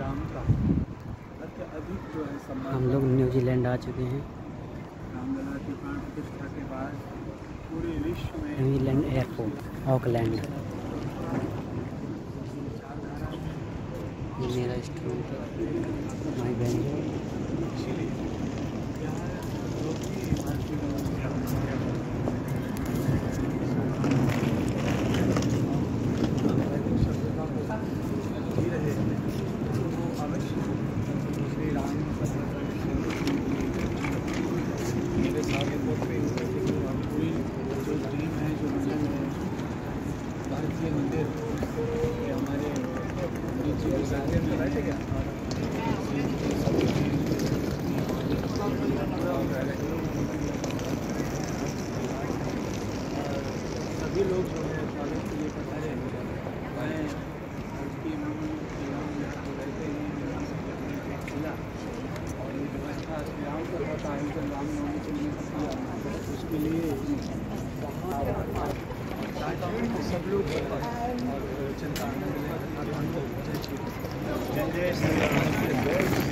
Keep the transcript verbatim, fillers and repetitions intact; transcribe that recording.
राम का अत्यधिक जो है सम्मान। हम लोग न्यूजीलैंड आ चुके हैं। रामलला की प्राण प्रतिष्ठा के बाद पूरे विश्व में न्यूजीलैंड एयरपोर्ट ऑकलैंड। ये मेरा स्टूडेंट माई बहन। भारतीय मंदिर हमारे सभी लोग जो है स्वागत के लिए पधारे हैं। मैं उसकी रहते हैं जिला और ये व्यवस्था राम का होता है जब रामनवमी के लिए उसके लिए सब लोग और जनता जय जय श्री राम।